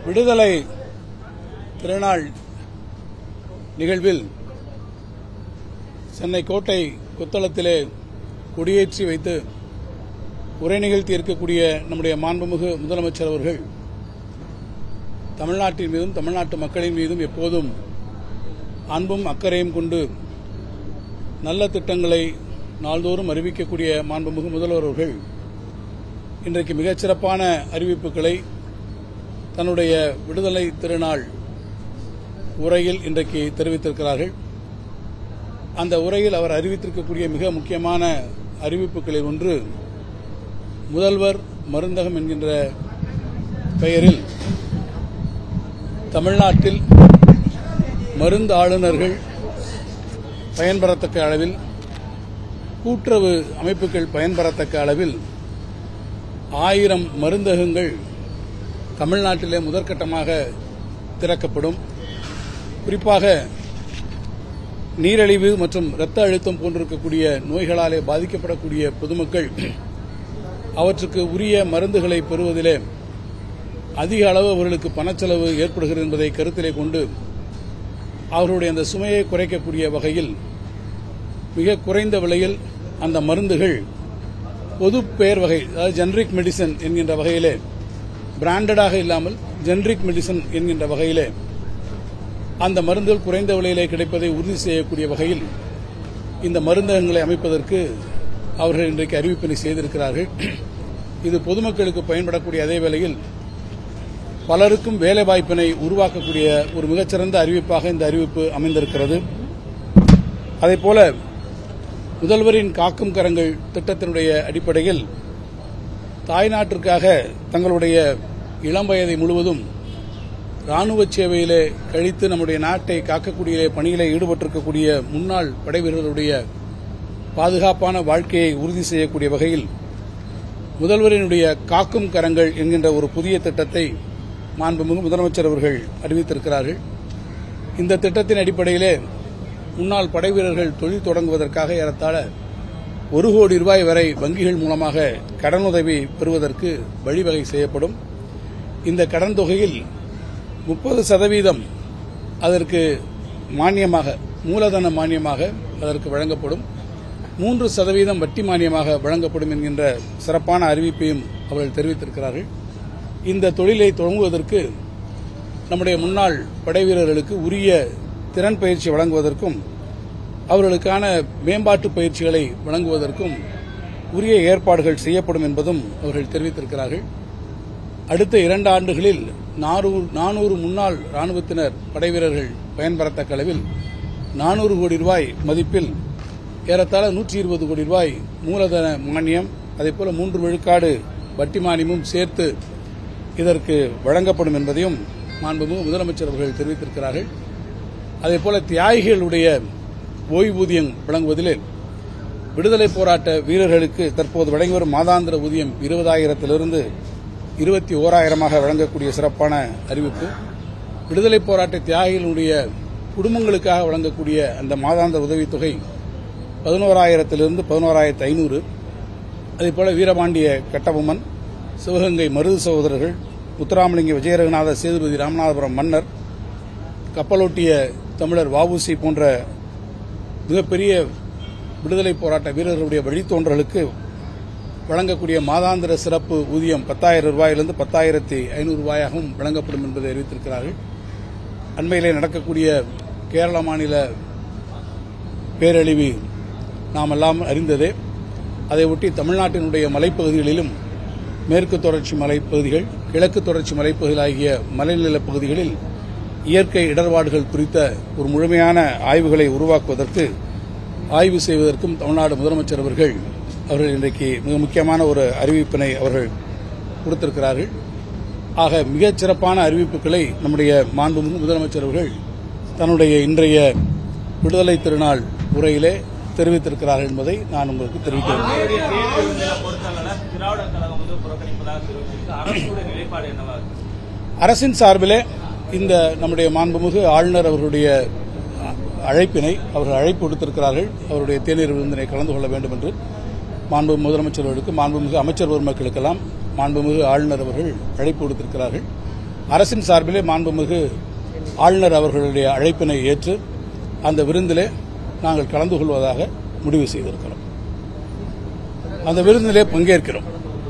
விடுதலை திருநாள் நிகழ்வில் சென்னை கோட்டை கொத்தளத்திலே கொடியேற்றி வைத்து உரை நிகழ்த்தி இருக்கக்கூடிய நம்முடைய மாண்புமிகு முதலமைச்சர் அவர்கள் தமிழ்நாட்டின் மீதும் தமிழ்நாட்டு மக்களின் மீதும் எப்போதும் அன்பும் அக்கறையும் கொண்டு நல்ல திட்டங்களை நாள்தோறும் அறிவிக்கக்கூடிய மாண்புமிகு முதல்வர் அவர்கள் இன்றைக்கு மிகச்சிறப்பான அறிவிப்புகளை தன்னுடைய விடுதலை திருநாள் உரையில் இன்றைக்கு தெரிவித்திருக்கிறார்கள். அந்த உரையில் அவர் அறிவித்திருக்கக்கூடிய மிக முக்கியமான அறிவிப்புகளில் ஒன்று, முதல்வர் மருந்தகம் என்கின்ற பெயரில் தமிழ்நாட்டில் மருந்து ஆளுநர்கள் பயன்பெறத்தக்க அளவில், கூட்டுறவு அமைப்புகள் பயன்பெறத்தக்க அளவில் 1000 மருந்தகங்கள் தமிழ்நாட்டிலே முதற்கட்டமாக திறக்கப்படும். குறிப்பாக நீரிழிவு மற்றும் இரத்த அழுத்தம் போன்றிருக்கக்கூடிய நோய்களாலே பாதிக்கப்படக்கூடிய பொதுமக்கள் அவற்றுக்கு உரிய மருந்துகளை பெறுவதிலே அதிக அளவு அவர்களுக்கு பணச்செலவு ஏற்படுகிறது என்பதை கருத்திலே கொண்டு அவர்களுடைய அந்த சுமையை குறைக்கக்கூடிய வகையில் மிக குறைந்த விலையில் அந்த மருந்துகள் பொது பெயர் வகை, அதாவது ஜெனரிக் மெடிசன் என்கின்ற வகையிலே, பிராண்டடாக இல்லாமல் ஜெனரிக் மெடிசன் என்கின்ற வகையிலே அந்த மருந்துகள் குறைந்த விலையிலே கிடைப்பதை உறுதி செய்யக்கூடிய வகையில் இந்த மருந்தகங்களை அமைப்பதற்கு அவர்கள் இன்றைக்கு அறிவிப்பினை செய்திருக்கிறார்கள். இது பொதுமக்களுக்கு பயன்படக்கூடிய அதே வேளையில் பலருக்கும் வேலைவாய்ப்பினை உருவாக்கக்கூடிய ஒரு மிகச்சிறந்த அறிவிப்பாக இந்த அறிவிப்பு அமைந்திருக்கிறது. அதேபோல முதல்வரின் காக்கும் கரங்கள் திட்டத்தினுடைய அடிப்படையில் தாய்நாட்டிற்காக தங்களுடைய இளம் வயதை முழுவதும் ராணுவ சேவையிலே கழித்து நம்முடைய நாட்டை காக்கக்கூடிய பணியிலே ஈடுபட்டிருக்கக்கூடிய முன்னாள் படைவீரர்களுடைய பாதுகாப்பான வாழ்க்கையை உறுதி செய்யக்கூடிய வகையில் முதல்வரினுடைய காக்கும் கரங்கள் என்கின்ற ஒரு புதிய திட்டத்தை மாண்புமிகு முதலமைச்சர் அவர்கள் அறிவித்திருக்கிறார்கள். இந்த திட்டத்தின் அடிப்படையிலே முன்னாள் படைவீரர்கள் தொழில் தொடங்குவதற்காக ஏறத்தாழ 1 கோடி ரூபாய் வரை வங்கிகள் மூலமாக கடனுதவி பெறுவதற்கு வழிவகை செய்யப்படும். இந்த கடன் தொகையில் 30% அதற்கு மானியமாக, மூலதன மானியமாக அதற்கு வழங்கப்படும். 3% வட்டி மானியமாக வழங்கப்படும் என்கின்ற சிறப்பான அறிவிப்பையும் அவர்கள் தெரிவித்திருக்கிறார்கள். இந்த தொழிலை தொடங்குவதற்கு நம்முடைய முன்னாள் படைவீரர்களுக்கு உரிய திறன் பயிற்சி வழங்குவதற்கும் அவர்களுக்கான மேம்பாட்டு பயிற்சிகளை வழங்குவதற்கும் உரிய ஏற்பாடுகள் செய்யப்படும் என்பதும் அவர்கள் தெரிவித்திருக்கிறார்கள். அடுத்த 2 ஆண்டுகளில் 400 முன்னாள் ராணுவத்தினர் படைவீரர்கள் பயன்பெறத்தக்க அளவில் 400 கோடி ரூபாய் மதிப்பில் ஏறத்தாழ 120 கோடி ரூபாய் மூலதன மானியம், அதேபோல 3 விழுக்காடு வட்டி மானியமும் சேர்த்து இதற்கு வழங்கப்படும் என்பதையும் மாண்புமிகு முதலமைச்சர் அவர்கள் தெரிவித்திருக்கிறார்கள். அதேபோல தியாகிகளுடைய ஓய்வூதியம் வழங்குவதில் விடுதலை போராட்ட வீரர்களுக்கு தற்போது வழங்கி வரும் மாதாந்திர ஊதியம் 20,000 21,000 வழங்கக்கூடிய சிறப்பான அறிவிப்பு. விடுதலை போராட்ட தியாகிகளுடைய குடும்பங்களுக்காக வழங்கக்கூடிய அந்த மாதாந்திர உதவித்தொகை 11,000 11,500. அதேபோல வீரபாண்டிய கட்டபொம்மன், சிவகங்கை மருது சகோதரர்கள், முத்துராமலிங்க விஜயரகுநாத சேதுபதி ராமநாதபுரம் மன்னர், கப்பலோட்டிய தமிழர் வ.உ.சி. போன்ற மிகப்பெரிய விடுதலை போராட்ட வீரர்களுடைய வழித்தோன்றலுக்கு வழங்கக்கூடிய மாதாந்திர சிறப்பு ஊதியம் 10,000 ரூபாயிலிருந்து 10,500 ரூபாயாகவும் வழங்கப்படும் என்பதை அறிவித்திருக்கிறார்கள். அண்மையிலே நடக்கக்கூடிய கேரள மாநில பேரழிவு நாம் எல்லாம் அறிந்ததே. அதை ஒட்டி தமிழ்நாட்டினுடைய மலைப்பகுதிகளிலும் மேற்கு தொடர்ச்சி மலைப்பகுதிகள், கிழக்கு தொடர்ச்சி மலைப்பகுதிகள் ஆகிய மலைநிலப் பகுதிகளில் இயற்கை இடர்பாடுகள் குறித்த ஒரு முழுமையான ஆய்வுகளை உருவாக்குவதற்கு, ஆய்வு செய்வதற்கும் தமிழ்நாடு முதலமைச்சர் அவர்கள் இன்றைக்கு மிக முக்கியமான ஒரு அறிவிப்பினை அவர்கள் கொடுத்திருக்கிறார்கள். ஆக மிகச் சிறப்பான அறிவிப்புகளை நம்முடைய மாண்புமிகு முதலமைச்சர் அவர்கள் தன்னுடைய இன்றைய விடுதலை திருநாள் உரையிலே தெரிவித்திருக்கிறார்கள் என்பதை நான் உங்களுக்கு தெரிவிக்கிறேன். அரசின் சார்பிலே இந்த நம்முடைய மாண்புமிகு ஆளுநர் அவர்களுடைய அழைப்பினை அவர்கள் அழைப்பு விடுத்திருக்கிறார்கள். அவருடைய தேநீர் விருந்தினை கலந்து கொள்ள வேண்டும் என்று மாண்புமிகு முதலமைச்சர்களுக்கு, மாண்புமிகு அமைச்சர் பெருமக்களுக்கெல்லாம் மாண்புமிகு ஆளுநர் அவர்கள் அழைப்பு விடுத்திருக்கிறார்கள். அரசின் சார்பிலே மாண்புமிகு ஆளுநர் அவர்களுடைய அழைப்பினை ஏற்று அந்த விருந்திலே நாங்கள் கலந்து கொள்வதாக முடிவு செய்திருக்கிறோம். அந்த விருந்திலே பங்கேற்கிறோம்.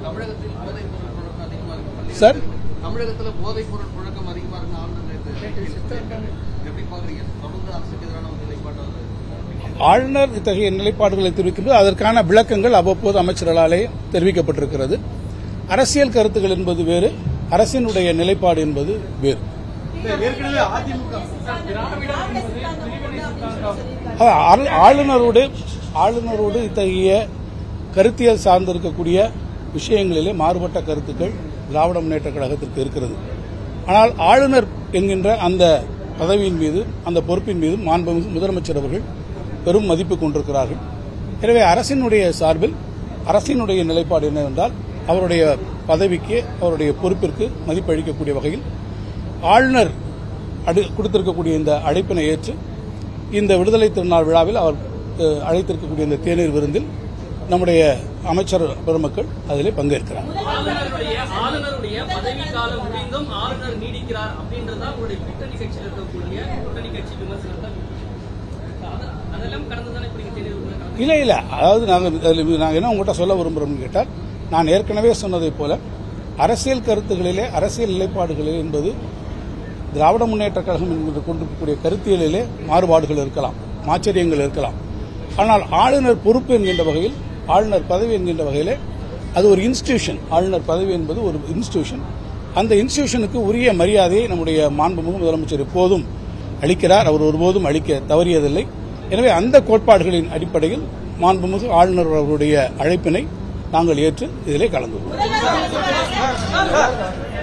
சார், தமிழகத்தில் போதைப் பொருள் புழக்கம் அதிகமாக ஆளுநர் இத்தகைய நிலைப்பாடுகளை தெரிவிக்கின்றது. அதற்கான விளக்கங்கள் அவ்வப்போது அமைச்சர்களாலே தெரிவிக்கப்பட்டிருக்கிறது. அரசியல் கருத்துக்கள் என்பது வேறு, அரசினுடைய நிலைப்பாடு என்பது வேறு. ஆளுநரோடு இத்தகைய கருத்தியல் சார்ந்திருக்கக்கூடிய விஷயங்களிலே மாறுபட்ட கருத்துக்கள் திராவிட முன்னேற்ற கழகத்திற்கு இருக்கிறது. ஆனால் ஆளுநர் என்கின்ற அந்த பதவியின் மீது, அந்த பொறுப்பின் மீது மாண்புமிகு முதலமைச்சர் அவர்கள் பெரும் மதிப்பு கொண்டிருக்கிறார்கள். எனவே அரசினுடைய சார்பில் அரசினுடைய நிலைப்பாடு என்னவென்றால், அவருடைய பதவிக்கு, அவருடைய பொறுப்பிற்கு மதிப்பளிக்கக்கூடிய வகையில் ஆளுநர் கொடுத்திருக்கக்கூடிய இந்த அழைப்பினை ஏற்று இந்த விடுதலை திருநாள் விழாவில் அவர் அழைத்திருக்கக்கூடிய இந்த தேநீர் விருந்தில் நம்முடைய அமைச்சர் பெருமக்கள் அதிலே பங்கேற்கிறார். இல்ல, அதாவது நாங்கள் என்ன உங்கள்கிட்ட சொல்ல விரும்புகிறோம்னு கேட்டால், நான் ஏற்கனவே சொன்னதைப் போல அரசியல் கருத்துக்களிலே, அரசியல் நிலைப்பாடுகளிலே என்பது திராவிட முன்னேற்ற கழகம் என்று கொண்டிருக்கக்கூடிய கருத்தியலிலே மாறுபாடுகள் இருக்கலாம், ஆச்சரியங்கள் இருக்கலாம். ஆனால் ஆளுநர் பொறுப்பு என்கின்ற வகையில், ஆளுநர் பதவி என்கின்ற வகையிலே அது ஒரு இன்ஸ்டிடியூஷன். ஆளுநர் பதவி என்பது ஒரு இன்ஸ்டிடியூஷன். அந்த இன்ஸ்டிடியூஷனுக்கு உரிய மரியாதையை நம்முடைய மாண்புமிகு முதலமைச்சர் எப்போதும் அளிக்கிறார். அவர் ஒருபோதும் அளிக்க தவறியதில்லை. எனவே அந்த கோட்பாடுகளின் அடிப்படையில் மாண்புமிகு ஆளுநர் அவருடைய அழைப்பினை நாங்கள் ஏற்று இதிலே கலந்து கொள்வோம்.